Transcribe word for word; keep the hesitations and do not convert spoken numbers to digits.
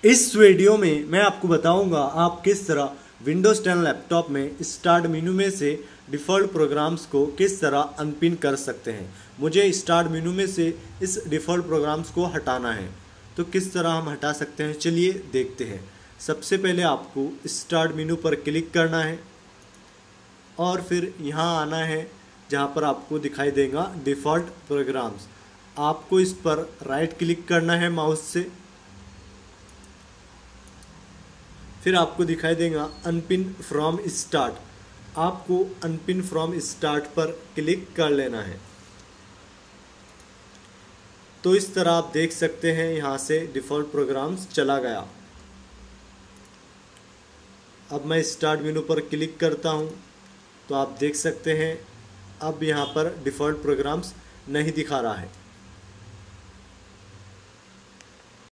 इस वीडियो में मैं आपको बताऊंगा आप किस तरह विंडोज टेन लैपटॉप में स्टार्ट मेनू में से डिफ़ॉल्ट प्रोग्राम्स को किस तरह अनपिन कर सकते हैं। मुझे स्टार्ट मेनू में से इस डिफ़ॉल्ट प्रोग्राम्स को हटाना है, तो किस तरह हम हटा सकते हैं चलिए देखते हैं। सबसे पहले आपको स्टार्ट मेनू पर क्लिक करना है और फिर यहाँ आना है जहाँ पर आपको दिखाई देगा डिफ़ॉल्ट प्रोग्राम्स। आपको इस पर राइट क्लिक करना है माउस से, फिर आपको दिखाई देगा अनपिन फ्रॉम स्टार्ट। आपको अनपिन फ्रॉम स्टार्ट पर क्लिक कर लेना है। तो इस तरह आप देख सकते हैं यहाँ से डिफ़ॉल्ट प्रोग्राम्स चला गया। अब मैं स्टार्ट मेनू पर क्लिक करता हूँ तो आप देख सकते हैं अब यहाँ पर डिफ़ॉल्ट प्रोग्राम्स नहीं दिखा रहा है।